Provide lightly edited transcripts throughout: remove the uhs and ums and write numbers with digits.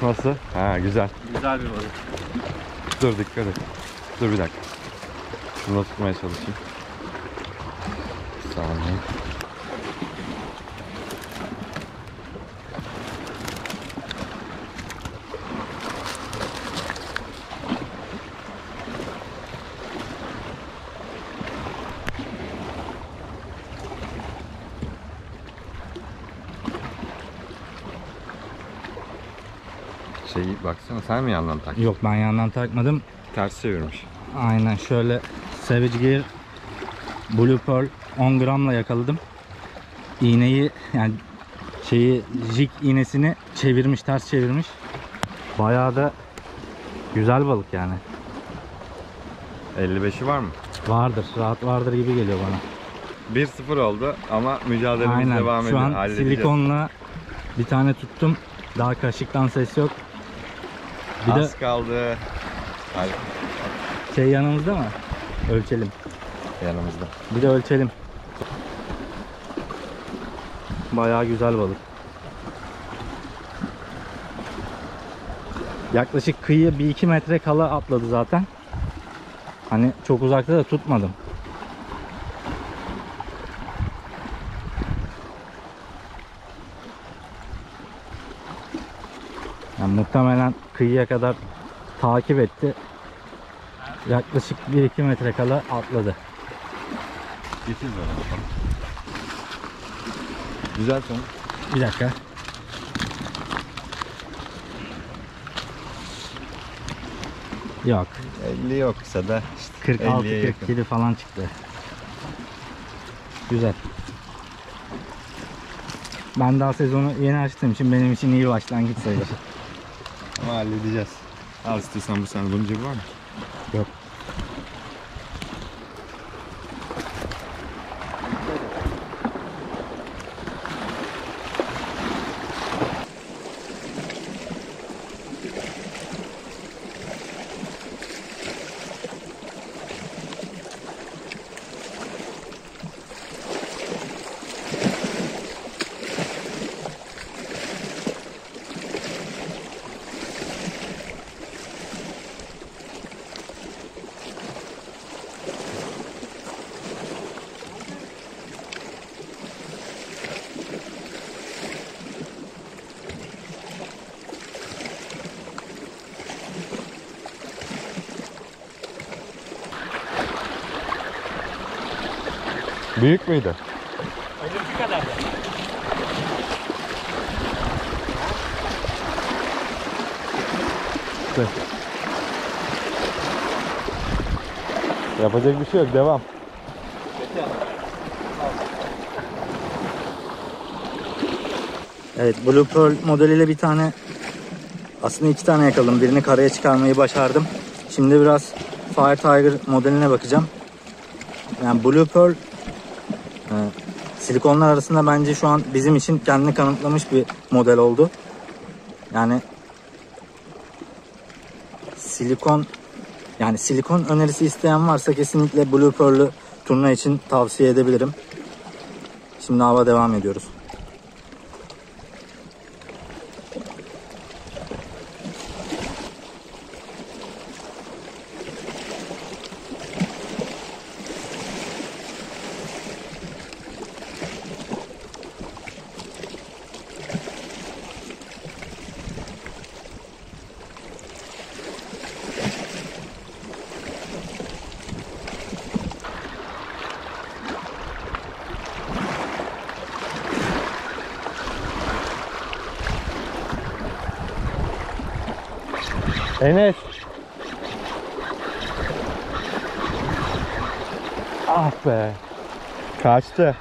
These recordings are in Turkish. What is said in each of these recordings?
Nasıl? Ha, güzel. Güzel bir balık. Dur, dikkat et. Dur bir dakika. Şunu tutmaya çalışayım. Bir saniye. Baksana, sen mi yandan taktın? Yok, ben yandan takmadım. Ters çevirmiş. Aynen şöyle Savage Gear Blue Pearl 10 gramla yakaladım. İğneyi, yani jig iğnesini çevirmiş, ters çevirmiş. Bayağı da güzel balık yani. 55'i var mı? Vardır, rahat vardır gibi geliyor bana. 1-0 oldu ama mücadelemiz Aynen. devam ediyor. Şu an silikonla bir tane tuttum. Daha kaşıktan ses yok. Bir Az de kaldı. Hadi. yanımızda mı? Ölçelim. Yanımızda. Bir de ölçelim. Bayağı güzel balık. Yaklaşık kıyıya 1-2 metre kala atladı zaten. Hani çok uzakta da tutmadım. Yani muhtemelen kıyıya kadar takip etti. Yaklaşık 1-2 metre kala atladı. Getir böyle bakalım. Güzel sonuç. Bir dakika. Yok. 50 yoksa da işte 46-40 kilo falan çıktı. Güzel. Ben daha sezonu yeni açtığım için benim için iyi başlangıç sayılır. Ama halledeceğiz. Al istiyorsan bu sene. Bunun cebi var mı? Yok. Büyük müydü? Ölümcü kadardı. Yapacak bir şey yok. Devam. Evet, Blue Pearl modeliyle bir tane, aslında 2 tane yakaladım. Birini karaya çıkarmayı başardım. Şimdi biraz Fire Tiger modeline bakacağım. Yani Blue Pearl silikonlar arasında bence şu an bizim için kendini kanıtlamış bir model oldu. Yani silikon önerisi isteyen varsa kesinlikle Blue Pearl'ü turna için tavsiye edebilirim. Şimdi hava devam ediyoruz. Enes. Ah be. Kaçtı.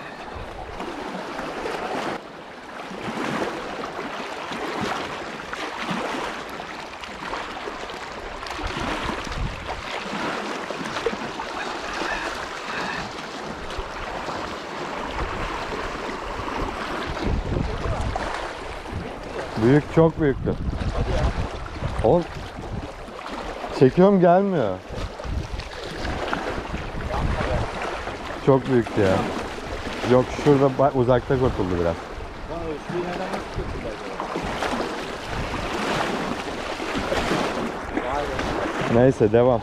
Büyük, çok büyüktü. Oğlum, çekiyorum gelmiyor. Çok büyüktü ya. Yok, şurada uzakta kurtuldu biraz. Neyse devam.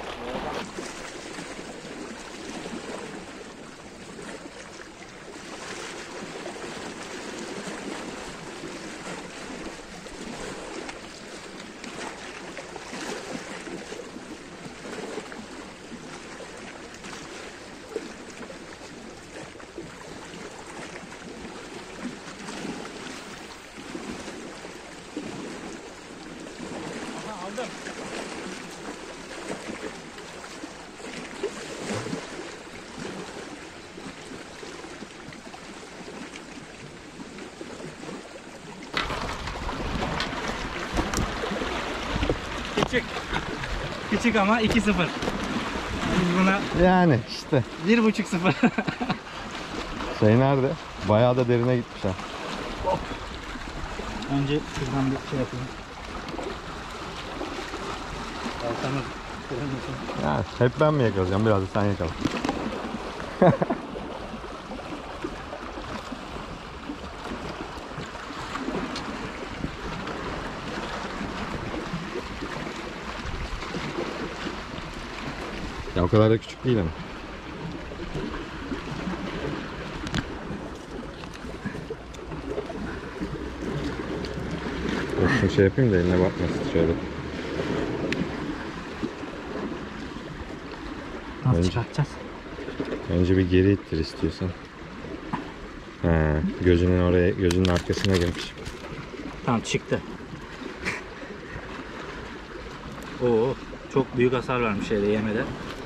Aldım. Küçük. Küçük ama 2-0. Biz buna Yani işte. 1,5-0. Şey nerede? Bayağı da derine gitmiş ha. Önce şuradan bir şey yapayım. Baltamız kırılmasın. Ya hep ben mi yakalayacağım? Biraz da sen yakala. Ya o kadar da küçük değil ama. Şunu şey yapayım da eline bakmasın şöyle. Nasıl Önce- çıkartacağız? Önce bir geri ittir istiyorsan. Ha, gözünün oraya, gözünün arkasına girmiş. Tamam çıktı. Oo, çok büyük hasar vermiş şeyde yemede.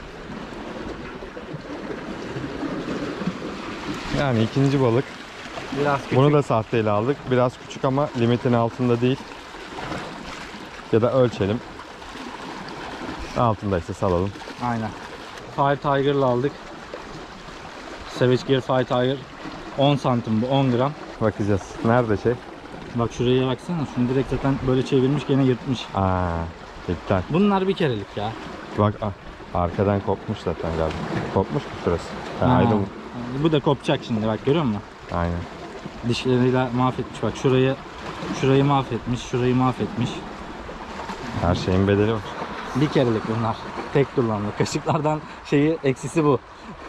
Yani ikinci balık. Biraz küçük. Bunu da sahteyle aldık. Biraz küçük ama limitin altında değil. Ya da ölçelim. Altındaysa salalım. Aynen. Fire Tiger'la aldık. Savage Gear Fire Tiger 10 santim bu, 10 gram. Bakacağız. Nerede şey? Bak şuraya baksana. Şunu direkt zaten böyle çevirmiş, gene yırtmış. Aa, iptal. Bunlar bir kerelik ya. Bak arkadan kopmuş zaten galiba. Kopmuş mu şurası? Ha, Ha. aydın. Bu da kopacak şimdi, bak görüyor musun? Aynen. Dişleriyle mahvetmiş, bak şurayı mahvetmiş, şurayı mahvetmiş. Her şeyin bedeli var. Bir kerelik bunlar. Tek kullanımlık. Kaşıklardan eksisi bu.